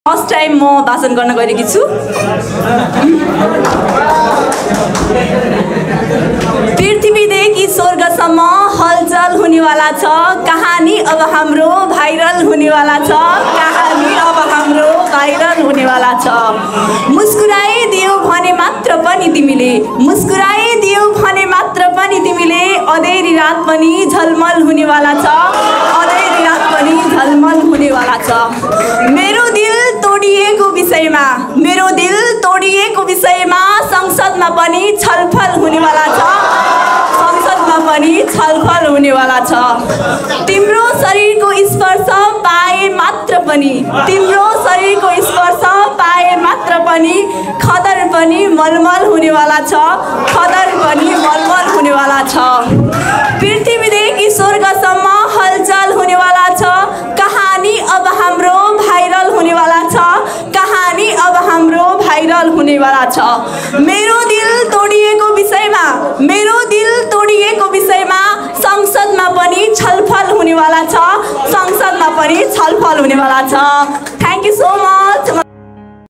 First time म भाषण गर्न गएकी छु। पृथ्वीदेखि स्वर्गसम्म हलचल हुनेवाला छ कहानी, अब हाम्रो भाइरल हुनेवाला छ कहानी, अब हाम्रो भाइरल हुनेवाला छ। मुस्कुराइदियो भने मात्र पनि तिमीले, मुस्कुराइदियो भने मात्र पनि तिमीले, अँधेरी रात पनि झलमल हुनेवाला छ, अँधेरी रात पनि झलमल हुनेवाला छ। मेरो दिल तोडिएको विषयमा, मेरो दिल तोडिएको विषयमा संसदमा पनि छलफल हुनेवाला छ, संसदमा पनि छलफल हुनेवाला छ। तिम्रो शरीरको स्पर्श पाए मात्र पनि, तिम्रो शरीरको स्पर्श पाए मात्र पनि खदर पनि मलमल हुनेवाला छ, खदर पनि मलमल हुनेवाला छ। पृथ्वीदेखि स्वर्गसम्म हलचल हुनेवाला छ कहानी, अब हाम्रो भाइरल हुनेवाला छ, कहानी अब हाम्रो भाइरल हुनेवाला छ। मेरो दिल तोडिएको विषयमा, मेरो दिल तोडिएको विषयमा संसदमा पनि छलफल हुनेवाला छ, संसदमा पनि छलफल हुनेवाला छ। Thank you so much.